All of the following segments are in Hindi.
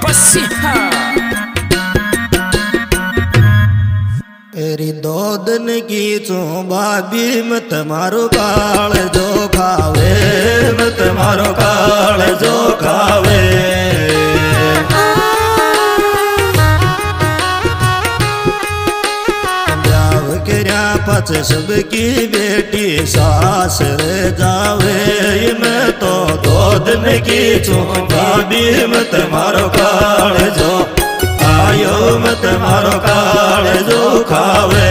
बसिहा तेरी दो दिन की भाभी मत मारो काल जो खावे, मत मारो काल जो खावे। ब्याह करया पछ सबकी बेटी सास रे जावे। मैं तो दो दिन की भाभी मत मारो काल जो आयो, मत मारो काल जो खावे।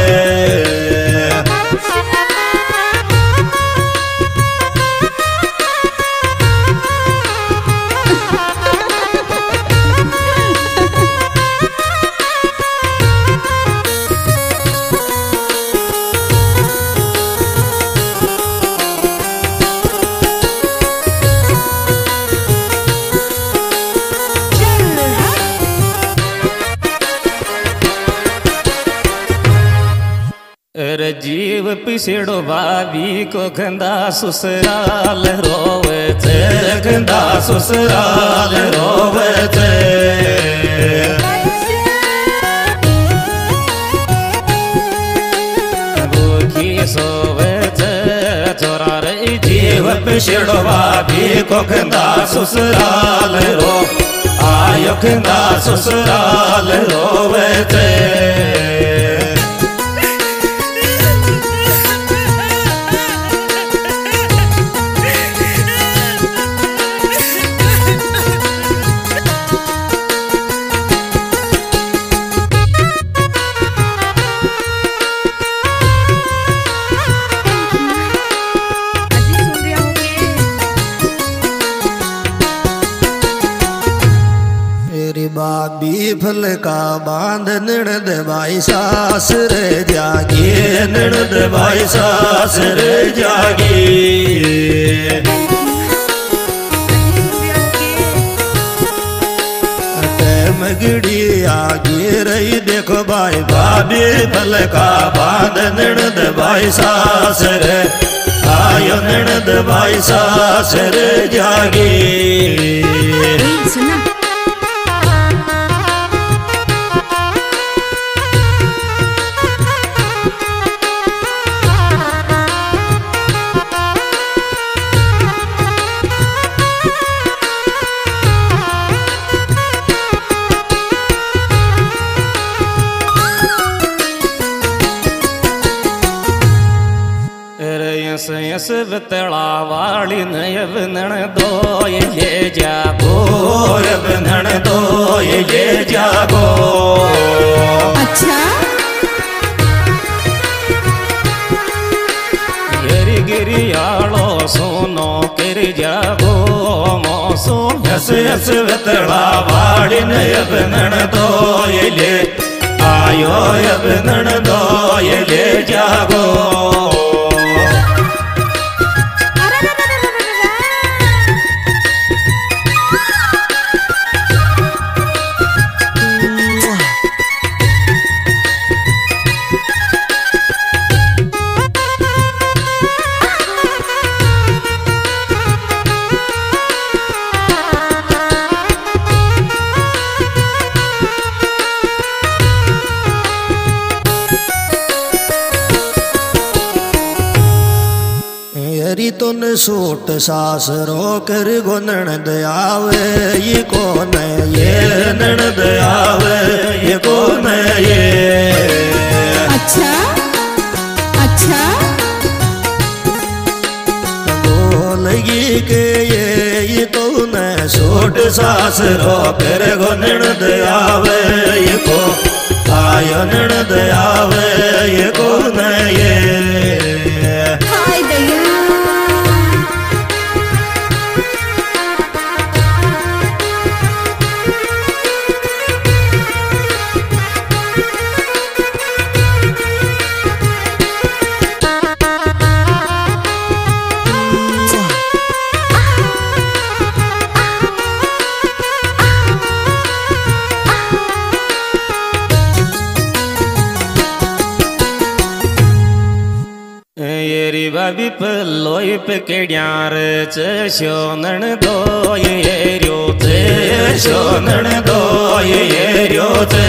जीव पिछड़ो भाभी को गंदा ससुराल रोवे थे, गंदा ससुराल रोवे थे। भूखी सोवे थे चोरा रे जीव पिछड़ो भाभी को गंदा ससुराल रो आयो, गंदा ससुराल रोवे थे। भाभी फल का बांध नणद भाई सास रे जागी, नणद भाई सास रे जागी। मगड़ी आगे रही देखो भाई भाभी फल का बांध नणद भाई सास रे आयो, नणद भाई सास रे जागी। यस बतला वाली नयब नण दो ये जागो, अब नण दो ये जागो। अच्छा गिरी गिरी आलो सोनो कर जागो मौसो। यस यस बतला वाली नयब नण दो ये आयो, अब नण दो ये जागो। तुन सूट सास रो कर गो नणद आवे, ये कौन ये नणद आवे, ये कौन ये। अच्छा अच्छा बोलगी के ये तो न सूट सास रो कर गो नणद आवे, ये को आयो नणद आवे, ये कौन ये। बाबी पलोई पकड़्यार शोनन दो ये रोते शोनन दो ये रोते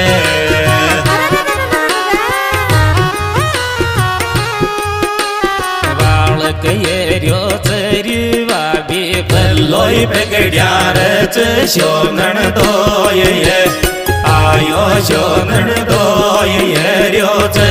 बालक ये रोते बाबी पलोई पकड़्यार शोनन दो ये आयो शोनन दो ये रोते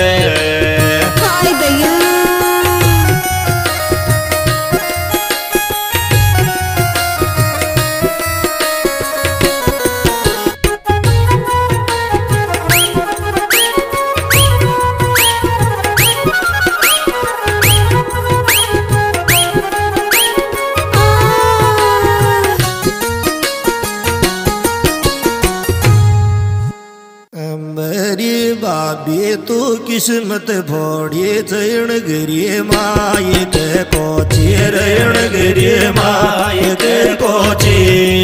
बाबी तू किस्मत भोड़ी चरण गिरी माई ते कोची रण गिरी माई ते कोची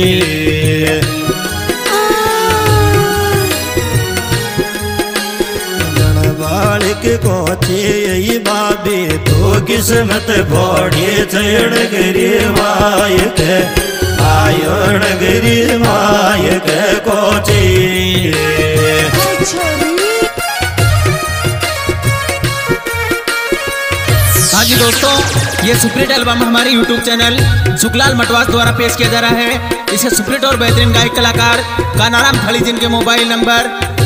बालिक कोची यही बाबी तू किस्मत भोड़ी चरण गिरी माई के आयण गिरी माई के कोची। हाँ जी दोस्तों, ये सुपरहिट एल्बम हमारे YouTube चैनल सुखलाल मटवास द्वारा पेश किया जा रहा है। इसे सुपरहिट और बेहतरीन गायक कलाकार कानाराम थली जिनके mobile number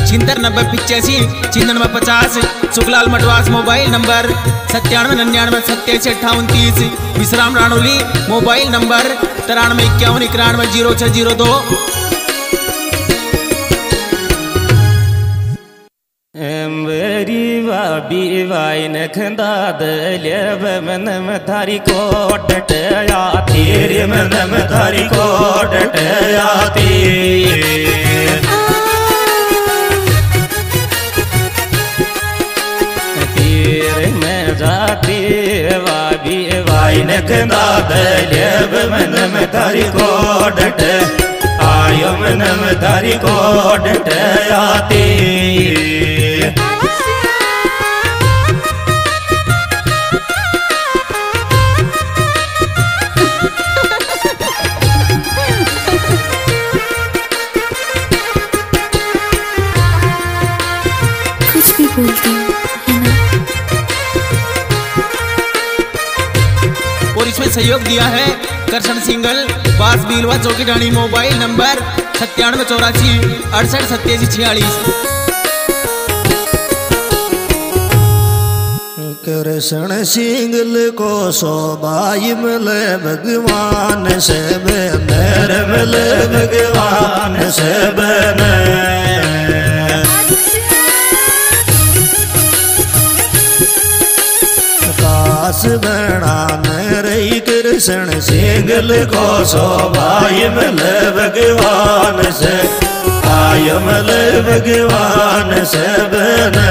769085 Sukhlal Matwas mobile number 9799878829 Vishram राणोली mobile number 9351910602। मेरी बाबी वाई न खंदा दलेब मन में थारी कोट आती रे मन में थारी कोट आती तीर में जाती बाबी वाई न खंदा दलेब मन में थारी कोट आयो मन में थारी कोट आती और इसमें सहयोग दिया है करसन सिंगल बास बीलवा चौकी ढाणी मोबाइल नंबर 9784688746। कृष्ण सिंगल को सोबाई मिले भगवान से मेरे मिले भगवान से बने काश बना रही कृष्ण सिंगल को सोबाई मिले भगवान से आय मिले भगवान से बने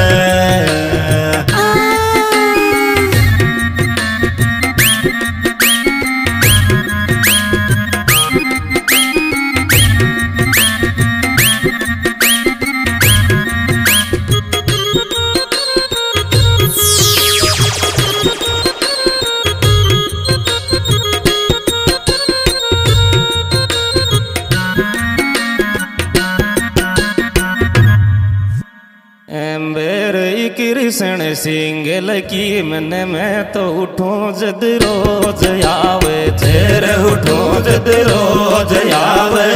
कृष्ण सिंगल की मन में तो उठो जद रोज आवे तेर उठो जद रोज आवे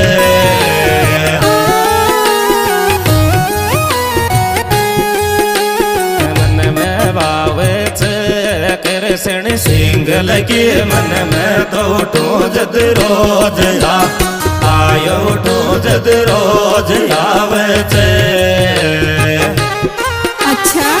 मन में बावे कृष्ण सिंगल की मन में तो उठो जद रोज आयो उठो जद रोज आवे अच्छा